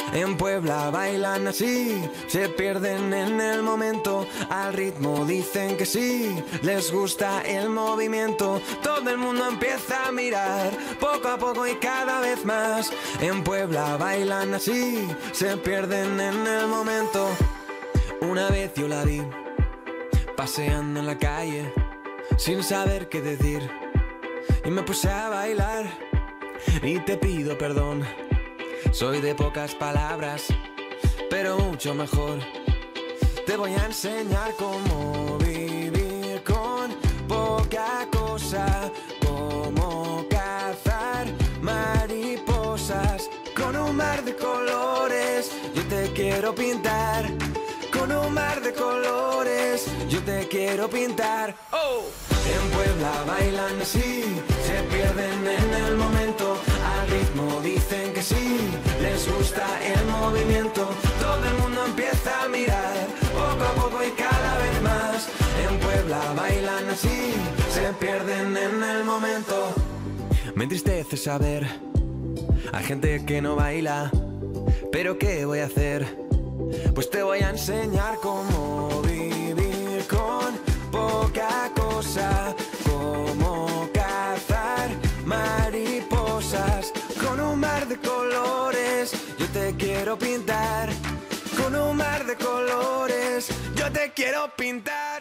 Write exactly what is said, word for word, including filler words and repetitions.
En Puebla bailan así, se pierden en el momento. Al ritmo dicen que sí, les gusta el movimiento. Todo el mundo empieza a mirar, poco a poco y cada vez más. En Puebla bailan así, se pierden en el momento. Una vez yo la vi, paseando en la calle, sin saber qué decir, y me puse a bailar. Y te pido perdón, soy de pocas palabras, pero mucho mejor. Te voy a enseñar cómo vivir con poca cosa, cómo cazar mariposas. Con un mar de colores yo te quiero pintar, con un mar de colores yo te quiero pintar. ¡Oh! En Puebla bailan así, se pierden en el momento. Al ritmo dicen que sí, les gusta el movimiento. Todo el mundo empieza a mirar, poco a poco y cada vez más. En Puebla bailan así, se pierden en el momento. Me entristece saber, hay gente que no baila, pero ¿qué voy a hacer? Pues te voy a enseñar cómo vivir con poca cosa, cómo cazar mariposas. Con un mar de colores yo te quiero pintar, con un mar de colores yo te quiero pintar.